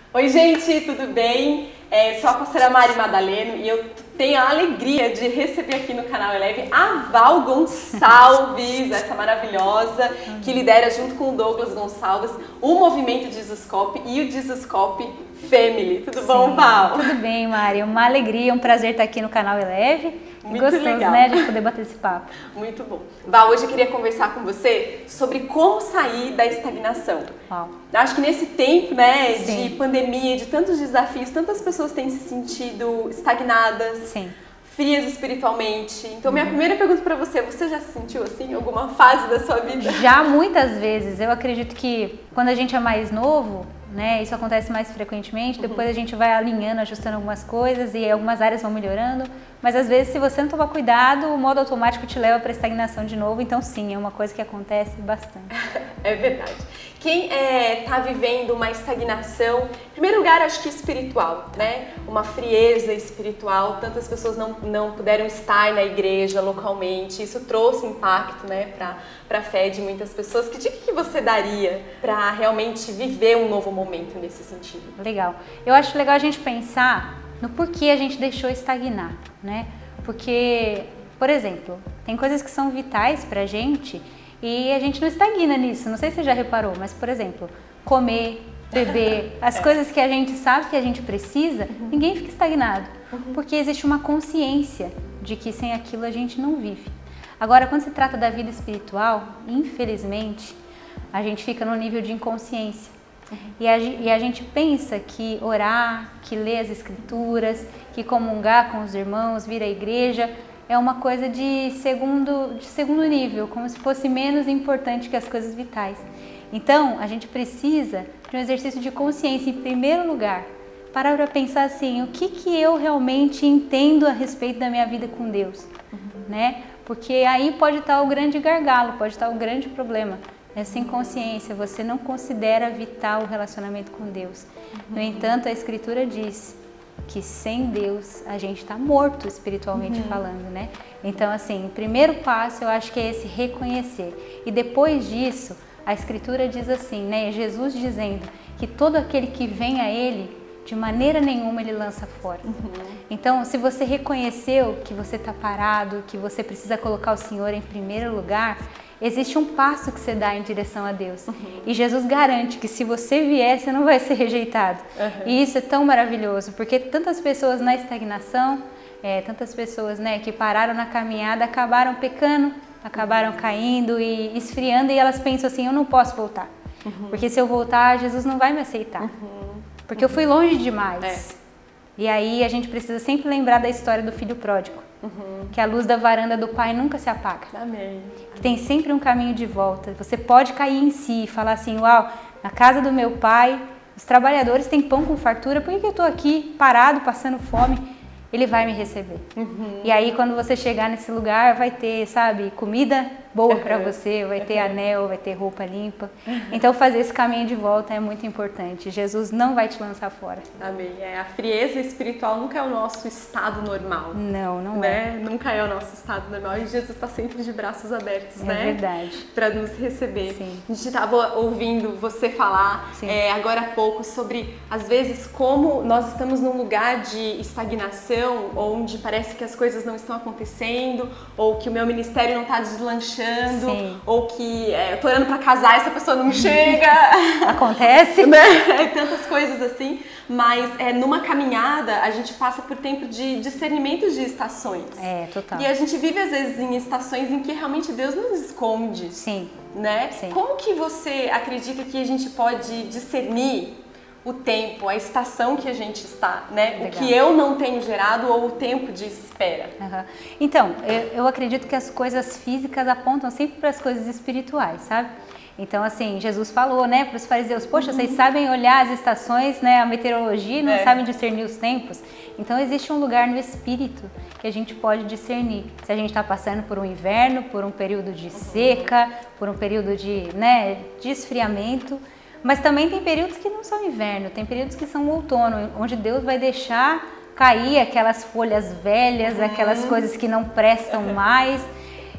Oi, gente, tudo bem? Sou a pastora Mari Madaleno e eu tenho a alegria de receber aqui no canal Eleve a Val Gonçalves, essa maravilhosa que lidera junto com o Douglas Gonçalves o movimento Jesuscope e o Jesuscope Family. Tudo bom, Val? Tudo bem, Mari. Uma alegria, um prazer estar aqui no canal Eleve. Muito gostoso, legal, né, a gente poder bater esse papo. Muito bom. Val, hoje eu queria conversar com você sobre como sair da estagnação. Uau. Acho que nesse tempo, né, Sim. de pandemia, de tantos desafios, tantas pessoas têm se sentido estagnadas, Sim. frias espiritualmente. Então, minha primeira pergunta para você já se sentiu assim em alguma fase da sua vida? Já muitas vezes. Eu acredito que quando a gente é mais novo, né, isso acontece mais frequentemente, depois a gente vai alinhando, ajustando algumas coisas e algumas áreas vão melhorando, mas às vezes se você não tomar cuidado, o modo automático te leva para estagnação de novo, então sim, é uma coisa que acontece bastante. É verdade. Quem está vivendo uma estagnação, em primeiro lugar, acho que espiritual, né? Uma frieza espiritual, tantas pessoas não puderam estar na igreja localmente, isso trouxe impacto, né, para a fé de muitas pessoas. Que dica que você daria para realmente viver um novo momento nesse sentido? Legal. Eu acho legal a gente pensar no porquê a gente deixou estagnar, né? Porque, por exemplo, tem coisas que são vitais pra gente e a gente não estagna nisso. Não sei se você já reparou, mas, por exemplo, comer, beber, as coisas que a gente sabe que a gente precisa, ninguém fica estagnado. Porque existe uma consciência de que sem aquilo a gente não vive. Agora, quando se trata da vida espiritual, infelizmente, a gente fica no nível de inconsciência. E a gente pensa que orar, que ler as escrituras, que comungar com os irmãos, vir à igreja, é uma coisa de segundo nível, como se fosse menos importante que as coisas vitais. Então, a gente precisa de um exercício de consciência, em primeiro lugar, parar para pensar assim, o que eu realmente entendo a respeito da minha vida com Deus, né? Porque aí pode estar o grande gargalo, pode estar o grande problema. Essa inconsciência, você não considera vital o relacionamento com Deus. No entanto, a Escritura diz que sem Deus a gente está morto espiritualmente falando, né? Então, assim, o primeiro passo eu acho que é esse reconhecer. E depois disso, a Escritura diz assim, né? Jesus dizendo que todo aquele que vem a Ele, de maneira nenhuma Ele lança fora. Então, se você reconheceu que você está parado, que você precisa colocar o Senhor em primeiro lugar, existe um passo que você dá em direção a Deus. E Jesus garante que se você vier, você não vai ser rejeitado. E isso é tão maravilhoso, porque tantas pessoas na estagnação, tantas pessoas, né, que pararam na caminhada, acabaram pecando, acabaram caindo e esfriando, e elas pensam assim, eu não posso voltar. Porque se eu voltar, Jesus não vai me aceitar. Porque eu fui longe demais. E aí a gente precisa sempre lembrar da história do filho pródigo. Que a luz da varanda do pai nunca se apaga. Amém. Que tem sempre um caminho de volta. Você pode cair em si e falar assim, uau, na casa do meu pai, os trabalhadores têm pão com fartura, por que eu estou aqui parado, passando fome? Ele vai me receber. E aí quando você chegar nesse lugar, vai ter, sabe, comida boa para você, vai ter anel, vai ter roupa limpa. Então fazer esse caminho de volta é muito importante. Jesus não vai te lançar fora. Amém. A frieza espiritual nunca é o nosso estado normal. Não, não né? Nunca é o nosso estado normal. E Jesus está sempre de braços abertos, né? É verdade. Para nos receber. Sim. A gente estava ouvindo você falar agora há pouco sobre, às vezes, como nós estamos num lugar de estagnação, onde parece que as coisas não estão acontecendo, ou que o meu ministério não está deslanchando, ou que eu tô orando para casar e essa pessoa não chega. Acontece. Né? Tantas coisas assim. Mas numa caminhada a gente passa por tempo de discernimento de estações. Total. E a gente vive às vezes em estações em que realmente Deus nos esconde. Sim. Né? Sim. Como que você acredita que a gente pode discernir o tempo, a estação que a gente está, né? Legal. O que eu não tenho gerado ou o tempo de espera? Então, eu acredito que as coisas físicas apontam sempre para as coisas espirituais, sabe? Então, assim, Jesus falou, né, para os fariseus, poxa, vocês sabem olhar as estações, né, a meteorologia, e não sabem discernir os tempos. Então, existe um lugar no espírito que a gente pode discernir. Se a gente está passando por um inverno, por um período de seca, por um período de esfriamento. Mas também tem períodos que não são inverno, tem períodos que são outono, onde Deus vai deixar cair aquelas folhas velhas, aquelas coisas que não prestam mais.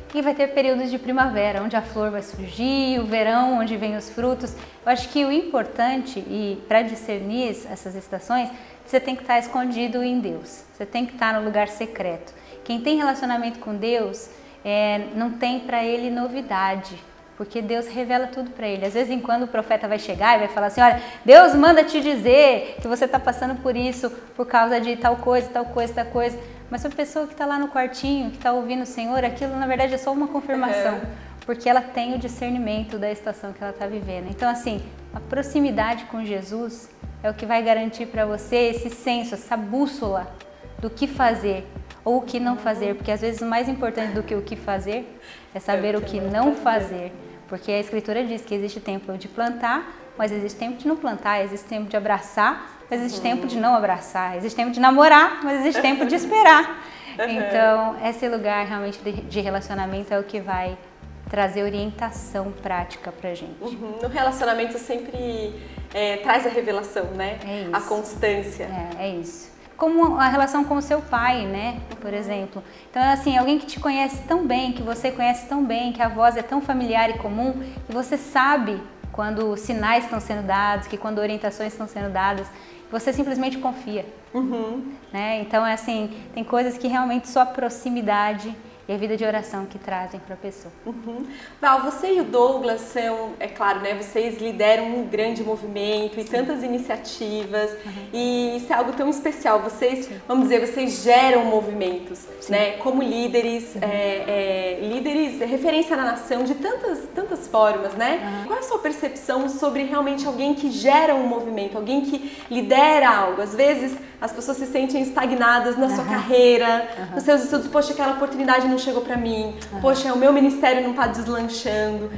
E vai ter períodos de primavera, onde a flor vai surgir, o verão, onde vem os frutos. Eu acho que o importante, e para discernir essas estações, você tem que estar escondido em Deus. Você tem que estar no lugar secreto. Quem tem relacionamento com Deus, não tem para ele novidade, porque Deus revela tudo para ele. Às vezes, quando o profeta vai chegar e vai falar assim, olha, Deus manda te dizer que você está passando por isso, por causa de tal coisa, tal coisa, tal coisa. Mas a pessoa que está lá no quartinho, que está ouvindo o Senhor, aquilo na verdade é só uma confirmação, porque ela tem o discernimento da estação que ela está vivendo. Então, assim, a proximidade com Jesus é o que vai garantir para você esse senso, essa bússola do que fazer ou o que não fazer, porque às vezes o mais importante do que o que fazer é saber o que não fazer. Porque a Escritura diz que existe tempo de plantar, mas existe tempo de não plantar, existe tempo de abraçar, mas existe tempo de não abraçar, existe tempo de namorar, mas existe tempo de esperar. Então, esse lugar realmente de relacionamento é o que vai trazer orientação prática pra gente. No relacionamento sempre traz a revelação, né? É isso. A constância. É isso. Como a relação com o seu pai, né? Por exemplo. Então, assim, alguém que te conhece tão bem, que você conhece tão bem, que a voz é tão familiar e comum, que você sabe quando sinais estão sendo dados, que quando orientações estão sendo dadas, você simplesmente confia. Né? Então, é assim, tem coisas que realmente só a proximidade e a vida de oração que trazem para a pessoa. Val, você e o Douglas são, é claro, né, vocês lideram um grande movimento e tantas iniciativas, e isso é algo tão especial. Vocês, vamos dizer, vocês geram movimentos, né, como líderes, líderes, referência na nação de tantas formas, né? Qual é a sua percepção sobre realmente alguém que gera um movimento, alguém que lidera algo? Às vezes as pessoas se sentem estagnadas na sua carreira, nos seus estudos. Poxa, aquela oportunidade não chegou pra mim. Poxa, o meu ministério não tá deslanchando.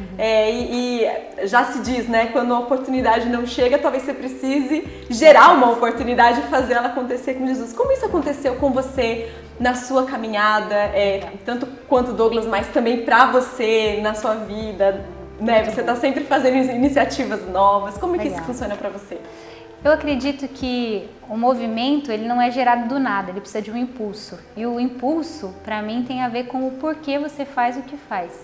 E já se diz, né, quando a oportunidade não chega, talvez você precise gerar uma oportunidade e fazer ela acontecer com Jesus. Como isso aconteceu com você na sua caminhada, tanto quanto Douglas, mas também pra você, na sua vida, né? Você tá sempre fazendo iniciativas novas. Como é que isso funciona pra você? Eu acredito que o movimento, ele não é gerado do nada, ele precisa de um impulso. E o impulso, para mim, tem a ver com o porquê você faz o que faz.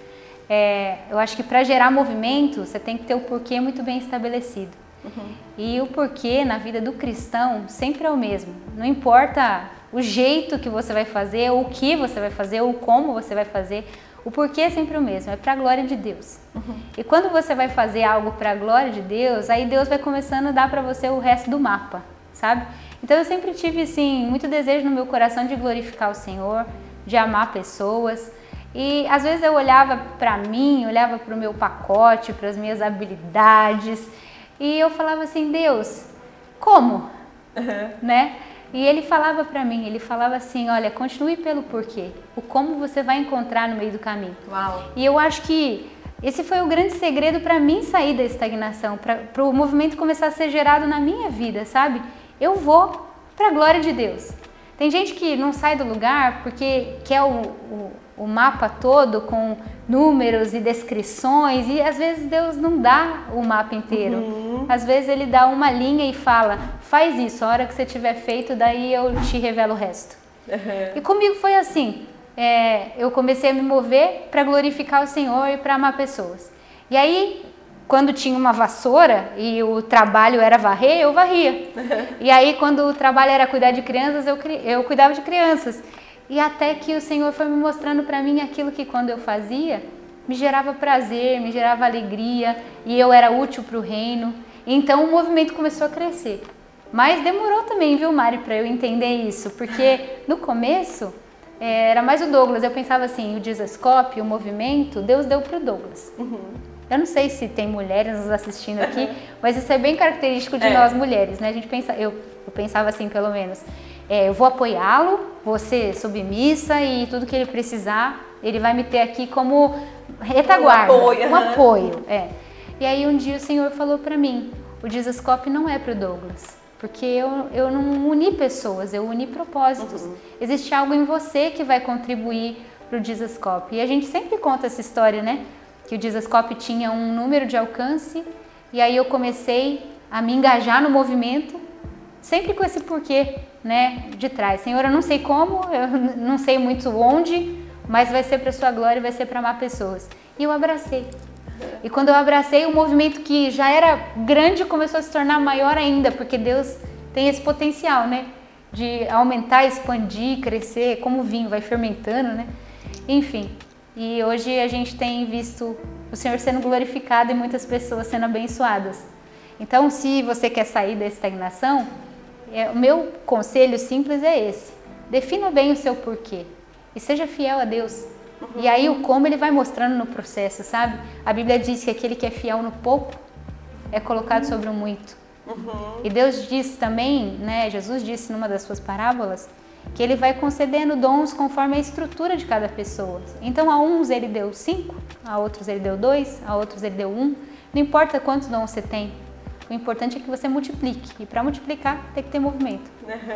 Eu acho que para gerar movimento, você tem que ter o porquê muito bem estabelecido. E o porquê na vida do cristão sempre é o mesmo. Não importa o jeito que você vai fazer, ou o que você vai fazer, ou como você vai fazer. O porquê é sempre o mesmo, é para a glória de Deus. E quando você vai fazer algo para a glória de Deus, aí Deus vai começando a dar para você o resto do mapa, sabe? Então eu sempre tive, assim, muito desejo no meu coração de glorificar o Senhor, de amar pessoas. E às vezes eu olhava para mim, olhava para o meu pacote, para as minhas habilidades, e eu falava assim, Deus, como? Né? E ele falava para mim, ele falava assim, olha, continue pelo porquê, o como você vai encontrar no meio do caminho. Uau. E eu acho que esse foi o grande segredo para mim sair da estagnação, para o movimento começar a ser gerado na minha vida, sabe? Eu vou para a glória de Deus. Tem gente que não sai do lugar porque quer o mapa todo com números e descrições, e às vezes Deus não dá o mapa inteiro. Às vezes ele dá uma linha e fala, faz isso, a hora que você tiver feito, daí eu te revelo o resto. E comigo foi assim, eu comecei a me mover para glorificar o Senhor e para amar pessoas. E aí, quando tinha uma vassoura e o trabalho era varrer, eu varria. E aí, quando o trabalho era cuidar de crianças, eu cuidava de crianças. E até que o Senhor foi me mostrando para mim aquilo que quando eu fazia, me gerava prazer, me gerava alegria, e eu era útil para o reino. Então o movimento começou a crescer. Mas demorou também, viu, Mari, para eu entender isso, porque no começo era mais o Douglas. Eu pensava assim, o Jesuscope, o movimento, Deus deu para o Douglas. Eu não sei se tem mulheres nos assistindo aqui, mas isso é bem característico de nós mulheres, né? A gente pensa, eu pensava assim, pelo menos. Eu vou apoiá-lo, vou ser submissa e tudo que ele precisar, ele vai me ter aqui como retaguarda, um apoio. E aí um dia o Senhor falou para mim, o Jesuscope não é para o Douglas, porque eu não uni pessoas, eu uni propósitos. Existe algo em você que vai contribuir para o Jesuscope. E a gente sempre conta essa história, né? Que o Jesuscope tinha um número de alcance, e aí eu comecei a me engajar no movimento, sempre com esse porquê, né, de trás. Senhor, eu não sei como, eu não sei muito onde, mas vai ser para sua glória e vai ser para amar pessoas. E eu abracei. E quando eu abracei, o movimento que já era grande começou a se tornar maior ainda, porque Deus tem esse potencial, né? De aumentar, expandir, crescer, como o vinho vai fermentando, né? Enfim, e hoje a gente tem visto o Senhor sendo glorificado e muitas pessoas sendo abençoadas. Então, se você quer sair da estagnação, o meu conselho simples é esse: defina bem o seu porquê e seja fiel a Deus. E aí o como ele vai mostrando no processo, sabe? A Bíblia diz que aquele que é fiel no pouco é colocado sobre o muito. E Deus disse também, né, Jesus disse numa das suas parábolas, que ele vai concedendo dons conforme a estrutura de cada pessoa. Então a uns ele deu 5, a outros ele deu 2, a outros ele deu 1. Não importa quantos dons você tem, o importante é que você multiplique. E para multiplicar tem que ter movimento.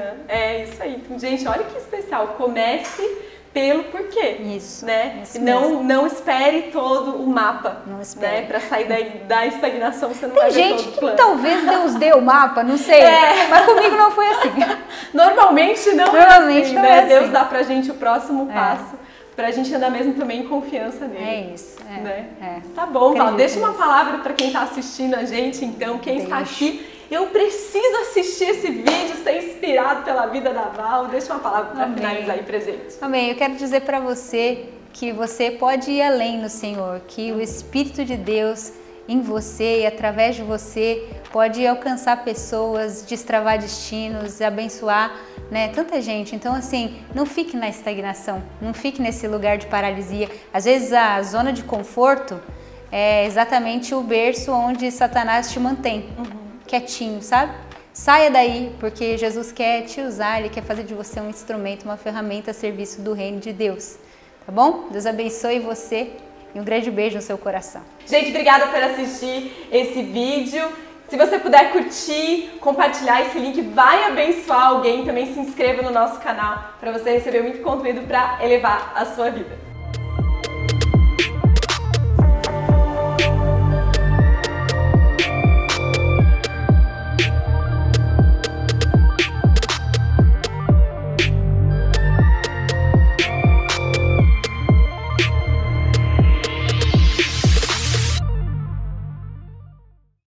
É isso aí. Gente, olha que especial. Comece pelo porquê. Isso. Né? Isso não espere todo o mapa. Não espere. Né? Para sair da estagnação, você não vai ver Tem todo gente o que plano. talvez Deus dê o mapa, não sei. Mas comigo não foi assim. Normalmente não Normalmente assim, não né? é assim. Deus dá pra gente o próximo passo. Pra gente andar mesmo também em confiança nele. É isso. Né? É. Tá bom, Val. Deixa uma nisso. palavra para quem está assistindo a gente, então, quem está aqui. Eu preciso assistir esse vídeo, ser inspirado pela vida da Val. Deixa uma palavra para finalizar aí pra gente. Amém. Eu quero dizer para você que você pode ir além no Senhor, que o Espírito de Deus em você e através de você pode alcançar pessoas, destravar destinos, abençoar, né, tanta gente. Então, assim, não fique na estagnação, não fique nesse lugar de paralisia. Às vezes a zona de conforto é exatamente o berço onde Satanás te mantém, quietinho, sabe? Saia daí, porque Jesus quer te usar, Ele quer fazer de você um instrumento, uma ferramenta a serviço do reino de Deus. Tá bom? Deus abençoe você e um grande beijo no seu coração. Gente, obrigada por assistir esse vídeo. Se você puder curtir, compartilhar esse link, vai abençoar alguém. Também se inscreva no nosso canal para você receber muito conteúdo para elevar a sua vida.